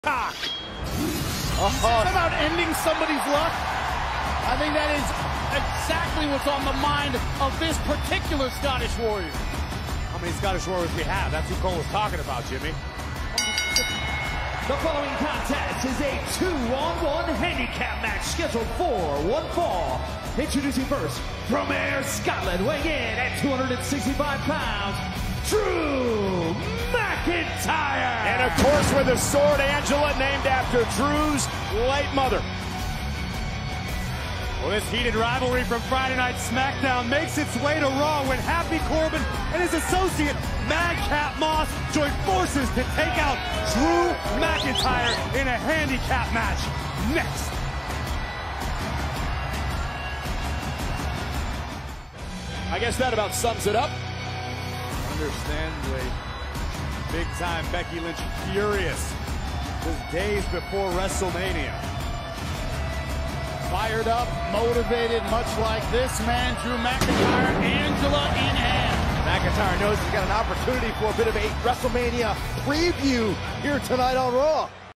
Cock. About ending somebody's luck. I think that is exactly what's on the mind of this particular Scottish Warrior. How many Scottish Warriors we have? That's who Cole was talking about, Jimmy. The following contest is a 2-on-1 handicap match scheduled for one fall. Introducing first, from Ayr, Scotland, weighing in at 265 pounds, Drew McIntyre. And of course with a sword, Angela, named after Drew's late mother. Well, this heated rivalry from Friday Night SmackDown makes its way to Raw when Happy Corbin and his associate Madcap Moss join forces to take out Drew McIntyre in a handicap match. Next. I guess that about sums it up. Understandably, big-time Becky Lynch furious. Just days before WrestleMania. Fired up, motivated, much like this man, Drew McIntyre, Angela in hand. McIntyre knows he's got an opportunity for a bit of a WrestleMania preview here tonight on Raw.